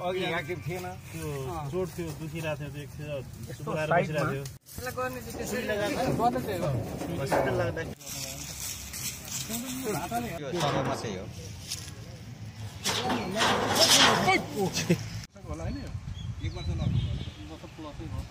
अघि एक्टिभ थिएन त्यो चोट थियो दुखिरहेको थियो एकछिन बोलाएर बसिरहेको थियो यसलाई गर्ने चाहिँ त्यसरी गर्ने चाहिँ हो हस्पिटल लाग्दा यो समय मात्रै हो होला हैन एक वर्ष लाग्यो वर्ष प्लसै हो